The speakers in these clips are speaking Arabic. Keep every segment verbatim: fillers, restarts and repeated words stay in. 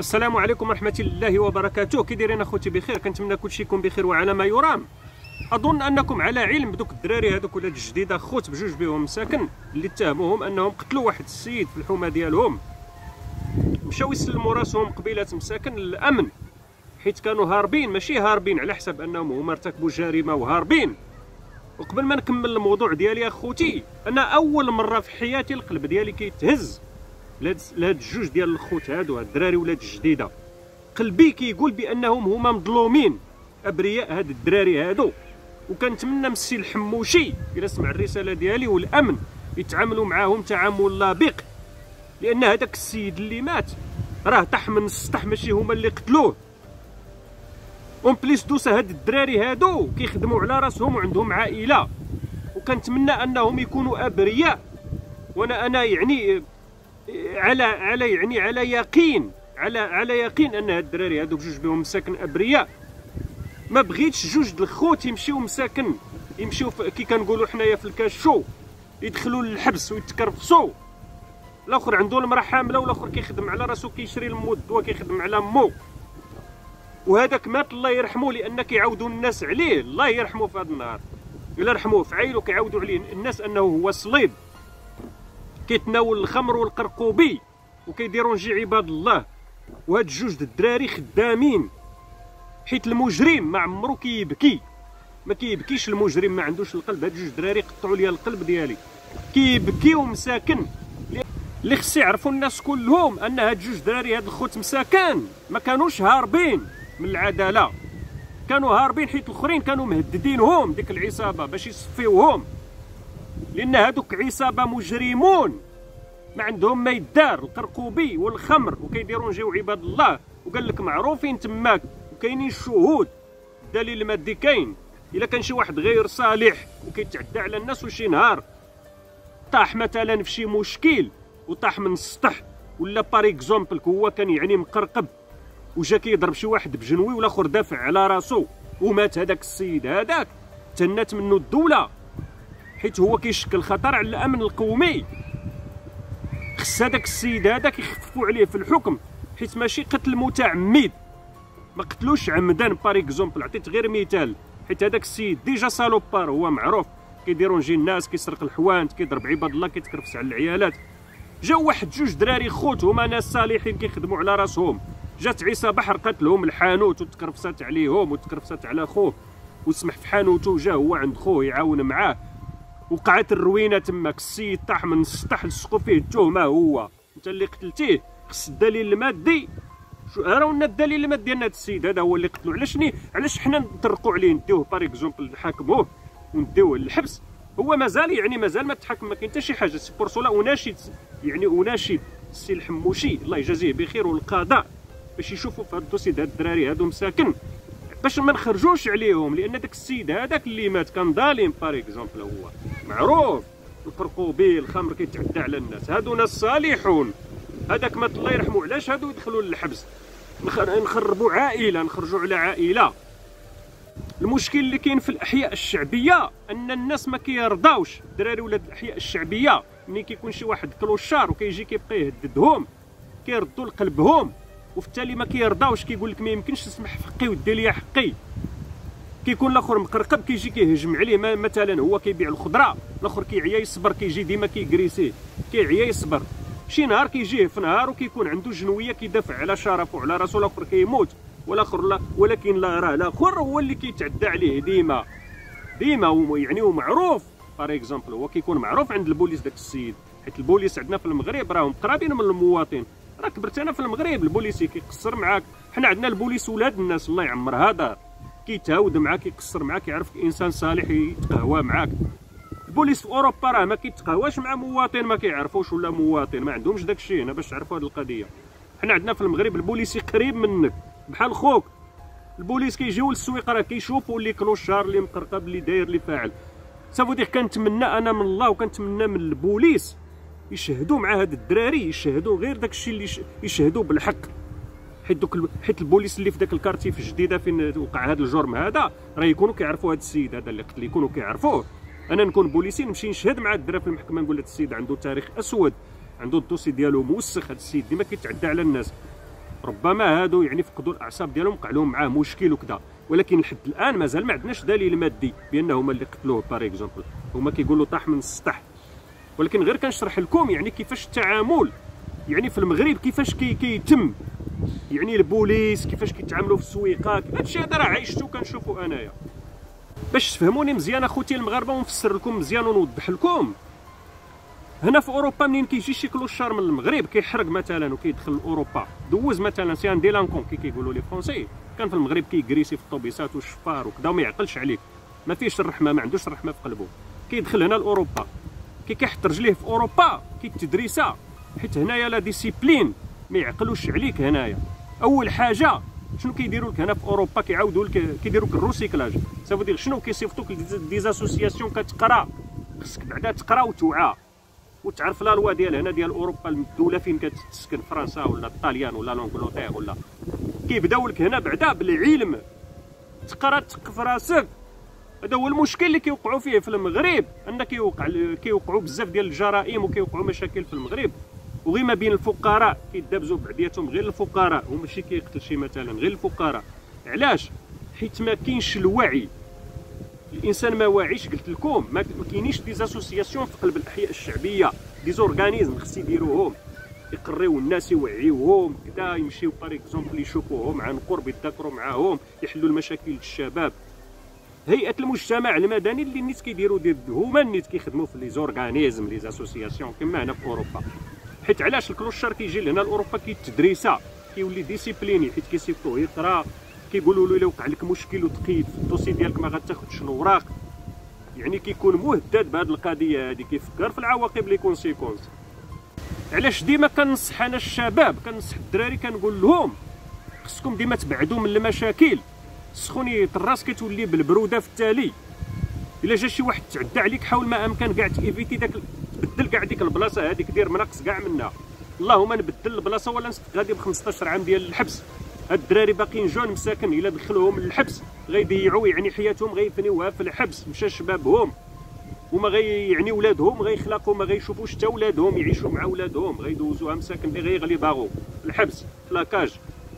السلام عليكم ورحمة الله وبركاته. كي دايرين اخوتي؟ بخير، كنتمنى كلشي يكون بخير وعلى ما يرام. اظن انكم على علم بدوك الدراري هذوك ولاد الجديده خوت بجوج بهم مساكن اللي اتهموهم انهم قتلوا واحد السيد في الحومه ديالهم، مشاو يسلموا راسهم قبيله مساكن للامن حيت كانوا هاربين، ماشي هاربين على حسب انهم هما ارتكبوا جريمه وهاربين. وقبل ما نكمل الموضوع ديالي اخوتي، انا اول مره في حياتي القلب ديالي كيتهز لهاد الجوج ديال الخوت هادو، هاد الدراري ولاد الجديده. قلبي كيقول بانهم هما مظلومين، ابرياء هاد الدراري هادو. وكنتمنى من السي الحموشي الا سمع الرساله ديالي والامن يتعاملوا معاهم تعامل لبق، لان هذاك السيد اللي مات راه طاح من السطح، ماشي هما اللي قتلوه. اون بليس دوسا هاد الدراري هادو كيخدموا على راسهم وعندهم عائله، وكنتمنى انهم يكونوا ابرياء. وانا انا يعني على على يعني على يقين على على يقين ان هاد الدراري هادو بجوج بهم مساكن ابرياء. ما بغيتش جوج د الخوت يمشيو مساكن، يمشيو كي كنقولوا حنايا في الكاشو، يدخلوا للحبس ويتكرفسوا. الاخر عنده المراه حامله، والاخر كيخدم على راسو، كيشري لمو الدواء، كيخدم على مو. وهذاك مات الله يرحمه، لان كيعاودوا الناس عليه. الله يرحمه في هذا النهار، الا رحموه في عيلو كيعاودوا عليه الناس انه هو صليب، كيتناول الخمر والقرقوبي وكيديرونجي عباد الله. وهاد الجوج د الدراري خدامين، حيت المجرم ما عمرو كيبكي، ما كيبكيش المجرم، ما عندوش القلب. هاد جوج دراري قطعوا لي القلب ديالي، كيبكيو مساكن. اللي خص يعرفوا الناس كلهم ان هاد جوج دراري هاد الخوت مساكن ما كانوش هاربين من العداله، كانوا هاربين حيت الاخرين كانوا مهددينهم ديك العصابه باش يصفيوهم، لان هادوك عصابه مجرمون ما عندهم ما يدار، القرقوبي والخمر وكيديرونجيو عباد الله. وقال لك معروفين تماك وكاينين الشهود، الدليل المادي كاين. الا كان شي واحد غير صالح وكيتعدى على الناس وشي نهار طاح مثلا في شي مشكل وطاح من السطح، ولا بار اكزومبل هو كان يعني مقرقب وجا كيضرب شي واحد بجنوي والاخر دافع على راسو ومات هذاك السيد هذاك، تهنات منه الدوله حيت هو كيشكل خطر على الامن القومي. خص هذاك السيد هذاك يخففوا عليه في الحكم، حيت ماشي قتل متعمد، ما قتلوش عمدا. بار اكزومبل عطيت غير مثال، حيت هذاك السيد ديجا سالوبار، هو معروف كيديرونجي الناس، كيسرق الحوانت، كيضرب عباد الله، كيتكرفس على العيالات. جاو واحد جوج دراري خوت هما ناس صالحين كيخدموا على راسهم، جات عصابه حرقت لهم الحانوت وتكرفسات عليهم وتكرفسات على خوه، وسمح في حانوته وجا هو عند خوه يعاون معاه، وقعت الروينه تماك. السيد طاح من السطح، لصقوا فيه التهمه، هو انت اللي قتلتيه. خص الدليل المادي، راونا الدليل المادي ديال هذا السيد هذا هو اللي قتلو. علاش ني علاش حنا نطرقوا عليه نديوه بار اكزومبل نحاكموه ونديوه للحبس؟ هو مازال يعني مازال ما تحاكم، ما كاين حتى شي حاجه. سي بورسولا اناشد يعني اناشد السي الحموشي الله يجازيه بخير والقضاء باش يشوفوا في هذا الدوسي هاد الدراري هادو مساكن، باش ما نخرجوش عليهم، لان داك السيد هذاك اللي مات كان ظالم. بار اكزومبل هو معروف القرقوبي الخمر كيتعدى على الناس، هادو ناس صالحون. هذاك مات الله يرحمه، علاش هادو يدخلوا للحبس؟ نخربوا عائله، نخرجوا على عائله. المشكل اللي كاين في الاحياء الشعبيه ان الناس ما كيرضاوش، الدراري ولاد الاحياء الشعبيه ملي كيكون شي واحد كلوشار وكيجي كيبقى يهددهم كيردوا لقلبهم، وفي التالي ما كيرضاوش، كيقول لك ما يمكنش تسمح في حقي ودير لي حقي. كيكون الاخر مقرقب كيجي كيهجم عليه، مثلا هو كيبيع الخضره، الاخر كيعيا يصبر، كيجي ديما كيكريسيه، كيعيا يصبر. شي نهار كيجيه في نهار وكيكون عنده جنويه كيدافع على شرفه وعلى راسو، الاخر كيموت والاخر لا. ولكن لا راه الاخر هو اللي كيتعدى عليه ديما ديما، يعني ومعروف. بار اكزومبل هو كيكون معروف عند البوليس داك السيد، حيت البوليس عندنا في المغرب راهم قرابين من المواطن. راه كبرت انا في المغرب، البوليسي كيقصر معاك. حنا عندنا البوليس ولاد الناس الله يعمرها دار، كيتهاود معاك، كيقصر معاك، يعرفك انسان صالح، يتقهوى معاك. البوليس في اوروبا راه ما كيتقهواش مع مواطن ما كيعرفوش ولا مواطن، ما عندهمش داك الشيء هنا باش تعرفوا هذه القضيه. حنا عندنا في المغرب البوليسي قريب منك بحال خوك. البوليس كيجيو للسويق راه كيشوفوا اللي كلوشار، اللي مقرقب، اللي داير، اللي فاعل. صافو ديك كنتمنى انا من الله وكنتمنى من البوليس يشهدوا مع هاد الدراري، يشهدوا غير داك الشيء اللي يشهدوا بالحق. حيت دوك حيت البوليس اللي في داك الكارتي في الجديده فين وقع هذا الجرم هذا راه يكونوا كيعرفوا هذا السيد هذا اللي قتل، يكونوا كيعرفوه. انا نكون بوليسي نمشي نشهد مع الدراري في المحكمه، نقول هذا السيد عنده تاريخ اسود، عنده الدوسي ديالو موسخ، هذا السيد ديما كيتعدى على الناس. ربما هادو يعني فقدوا الاعصاب ديالهم، وقع لهم معاه مشكل وكذا، ولكن لحد الان مازال ما عندناش دليل مادي بان هما اللي قتلوه. باغ اكزومبل هما كيقولوا طاح من السطح، ولكن غير كنشرح لكم يعني كيفاش التعامل يعني في المغرب كيفاش كي كيتم، يعني البوليس كيفاش كيتعاملوا في السويقه. هادشي هذا راه عايشتو كنشوفوا انايا. باش تفهموني مزيان اخوتي المغاربه ونفسر لكم مزيان ونوضح لكم، هنا في اوروبا منين كيجي شي كلوشار من المغرب كيحرق مثلا وكيدخل لاوروبا، دوز مثلا سي ان ديلانكون كي كيقولوا لي فرونسي، كان في المغرب كيكريسي في الطوبيسات والشفار وكذا وما يعقلش عليك، ما فيهش الرحمه، ما عندوش الرحمه في قلبه، كيدخل هنا لاوروبا، كي كيحط رجليه في اوروبا كيتدريسا، حيت هنايا لا ديسيبلين ما يعقلوش عليك. هنايا اول حاجه شنو كيديروا لك هنا في اوروبا؟ كيعاودوا لك كيديروا لك الروسيكلاج، سافو دير شنو كيصيفطوك ديزاسوسياسيون كتقرا، خصك بعدا تقرا وتوعى وتعرف لا لوا ديال هنا ديال اوروبا، الدوله فين كتسكن، فرنسا ولا الطاليان ولا لونجلتير ولا، كيبداو لك هنا بعدا بالعلم، تقرا تثق في راسك. هذا هو المشكل اللي كيوقعوا فيه في المغرب، ان كيوقع كيوقعوا بزاف ديال الجرائم وكيوقعوا مشاكل في المغرب، وغير ما بين الفقراء كيدابزوا بعضياتهم، غير الفقراء هما ماشي كيقتل شي مثلا، غير الفقراء. علاش؟ حيت ما كاينش الوعي، الانسان ما واعيش. قلت لكم ما كاينينش دي زاسوسياسيون في قلب الاحياء الشعبيه، دي زورغانيزم خص يديروهم، يقريو الناس، يوعيوهم كذا، يمشيو باغ اكزومبل يشوفوهم عن قرب، يتذاكروا معاهم، يحلوا المشاكل الشباب. هيئه المجتمع المدني اللي نيت كيديروا دير هما نيت كيخدموا في لي زورغانيزم لي زاسوسياسيون كما هنا في اوروبا. حيت علاش الكلوشار كيجي لهنا لاوروبا كيتدريسا، كيولي ديسيبليني، حيت كيصيفطوه يقرا، كيقولوا له الا وقع لك مشكل وتقيد في الدوسي ديالك ما غاتاخذش الاوراق، يعني كيكون مهدد بهذه القضيه هذه، كيفكر في العواقب لي كونسيكونس. علاش ديما كنصح انا الشباب، كنصح الدراري، كنقول لهم خصكم ديما تبعدوا من المشاكل. سخونيه الراس كتولي بالبروده في التالي، الا جا شي واحد تعدى عليك حاول ما امكن كاع تيفيتي داك، تبدل كاع ديك البلاصه هذيك، دير مناقص كاع منها، اللهم نبدل البلاصه ولا نصدق غادي ب خمسطاش عام ديال الحبس. هاد الدراري باقيين جون مساكن، الا دخلوهم للحبس غيضيعوا يعني حياتهم، غيفنيوها في الحبس، مشى شبابهم، وما غي يعني ولادهم غيخلقوا، ما غيشوفوش حتى ولادهم يعيشوا مع ولادهم، غيدوزوها مساكن اللي غيغلي باغو في الحبس في لاكاج.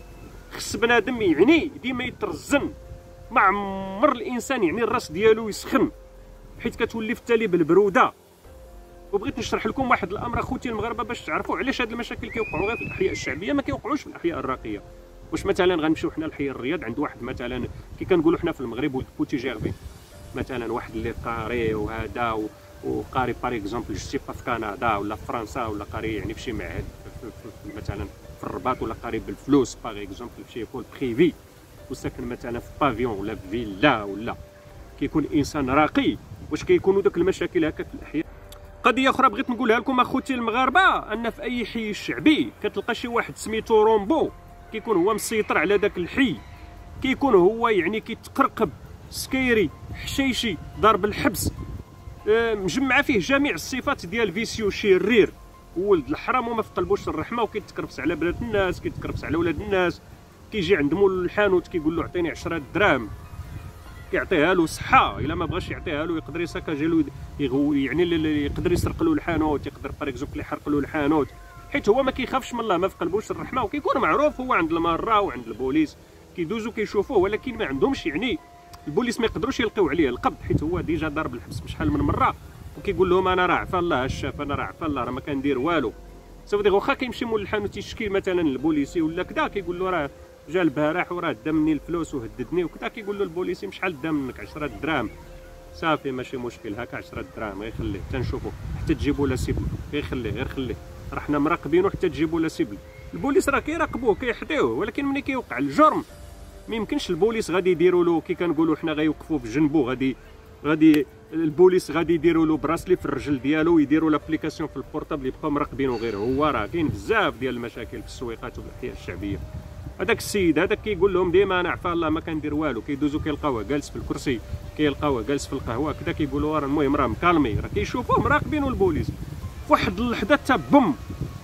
خص بنادم يعني ديما يترزن، ما عمر الانسان يعني الراس ديالو يسخن، حيت كتولي في التالي بالبروده. وبغيت نشرح لكم واحد الامر اخوتي المغاربه باش تعرفوا علاش هاد المشاكل كيوقعوا غير في الاحياء الشعبيه، ما كيوقعوش في الاحياء الراقيه. واش مثلا غنمشيو حنا لحي الرياض عند واحد مثلا كي كنقولوا حنا في المغرب ولد بوتي جيرفي، مثلا واحد اللي قاري وهذا وقاري باغ اكزومبل جيتي في كندا ولا في فرنسا، ولا قاري يعني في شي معهد مثلا في الرباط، ولا قاري بالفلوس باغ اكزومبل في شي كول بريفي، وساكن مثلا في بافيون ولا في فيلا، ولا كيكون انسان راقي، واش كيكونوا داك المشاكل هكا في الاحياء؟ قضيه اخرى بغيت نقولها لكم اخوتي المغاربه، ان في اي حي شعبي كتلقى شي واحد سميتو رومبو، كيكون هو مسيطر على داك الحي، كيكون هو يعني كيتقرقب، سكيري، حشيشي، ضارب الحبس، مجمع فيه جميع الصفات ديال فيسيو، شرير وولد الحرام وما في قلبوش الرحمه، وكيتكرفس على بنات الناس، كيتكرفس على ولاد الناس. كيجي عند مول الحانوت كيقول له عطيني عشرة دراهم، كيعطيها له صحه، الا ما بغاش يعطيها له يقدر يساكاجي له، يعني يقدر يسرق له الحانوت، يقدر باغ اكزومبل يحرق له الحانوت، حيت هو ما كيخافش من الله، ما في قلبوش الرحمه، وكيكون معروف هو عند الماره وعند البوليس، كيدوزو كيشوفوه، ولكن ما عندهمش يعني البوليس ما يقدروش يلقيو عليه القبض، حيت هو ديجا ضارب الحبس بشحال من مره، وكيقول لهم انا راه عفا الله الشاف، انا راه عفا الله، راه ما كندير والو. سوف دير واخا كيمشي مول الحانوت يشكي مثلا البوليسي ولا كذا، كيقول له راه جا البارح وراه دا مني الفلوس وهددني وكذا، كيقول له البوليسي شحال دا منك؟ عشرة دراهم. صافي ماشي مشكل، هكا عشرة دراهم غير خليه حتى نشوفو، حتى تجيبوا لا سيبل، غير خليه غير خليه، راه حنا مراقبينو حتى تجيبوا لا سيبل. البوليس راه كيراقبوه كيحديوه، ولكن ملي كيوقع الجرم ما يمكنش البوليس غادي يديروا له كي كنقولوا حنا غيوقفوا في جنبو، غادي غادي البوليس غادي يديروا له براسلي في الرجل ديالو، ويديروا لابليكاسيون في البورطابل يبقاو مراقبينه غير هو. راه كاين بزاف ديال المشاكل في السويقات وفي الاحياء الشعبيه. هذاك السيد هذاك كيقول لهم ديما انا عفا الله ما كندير والو، كيدوزو كيلقاوه جالس في الكرسي، كيلقاوه جالس في القهوه كذا، كيقولوا راه المهم راه مكالمي، راه كيشوفوه مراقبينه البوليس. فواحد اللحظه حتى بوم،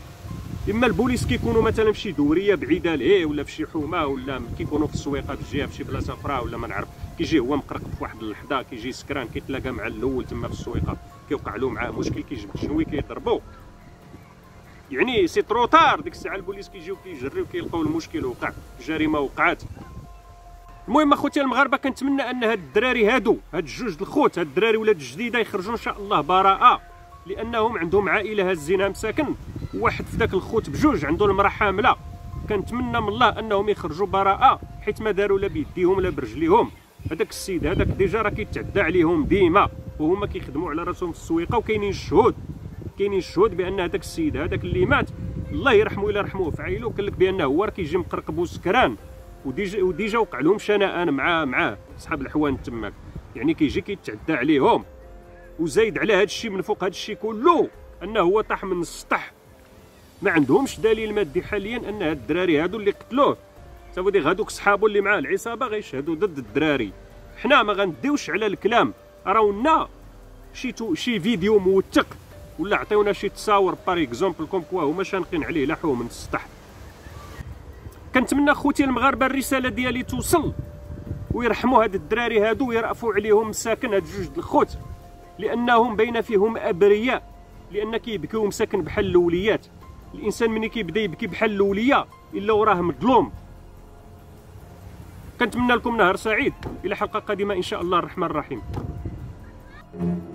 اما البوليس كيكونوا مثلا في شي دوريه بعيده ليه، ولا في شي حومه، ولا كيكونوا في السويقه في الجهه في شي بلاصه اخرى، ولا ما نعرف، كيجي هو مقرقب في واحد اللحظه، كيجي سكران، كيتلاقى مع الاول تما في السويقه، كيوقع له معاه مشكل، كيجبد شنوي كيضربو. يعني سي تروطار. ديك الساعه البوليس كيجيو كيجريو كيلقاو المشكل وقع، الجريمه وقعت. المهم اخوتي المغاربه، كنتمنى ان هاد الدراري هادو، هاد الجوج الخوت، هاد الدراري ولاد الجديده يخرجوا ان شاء الله براءه، لانهم عندهم عائله هازينها مساكن، واحد في ذاك الخوت بجوج عنده المراه حامله. كنتمنى من الله انهم يخرجوا براءه، حيت ما داروا لا بيديهم لا برجليهم. هذاك السيد هذاك ديجا راه كيتعدى عليهم ديما، وهما كيخدموا على راسهم في السويقه، وكاينين الشهود، كاينين الشهود بان هذاك السيد هذاك اللي مات الله يرحمه الا رحموه في عائله، وقال لك بانه هو راه كيجي مقرقب وسكران، وديجا وديجا وقع لهم شنآن مع معاه صحاب الحوان تماك، يعني كيجي كيتعدى عليهم. وزايد على هذا الشيء، من فوق هذا الشيء كله، انه هو طاح من السطح. ما عندهمش دليل مادي حاليا ان هاد الدراري هادو اللي قتلوه صافي هادوك صحابو اللي معاه العصابه غيشهدوا ضد الدراري. حنا ما غنديوش على الكلام، راونا شي تو شي فيديو موثق، ولا عطيونا شي تصاور باغ اكزومبل كوم كوا هما شانقين عليه لاحوه من السطح. كنتمنى خوتي المغاربه الرساله ديالي توصل، ويرحموا هاد الدراري هادو ويرأفوا عليهم مساكن هاد جوج الخوت، لانهم بين فيهم ابرياء، لان كيبكيو مساكن بحال الاوليات. الانسان ملي كيبدا يبكي بحال الاولياء الا وراه مظلوم. كنتمنى لكم نهار سعيد، الى حلقه قادمه ان شاء الله الرحمن الرحيم.